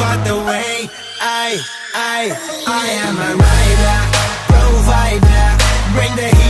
out the way. I am a rider, provider, bring the heat.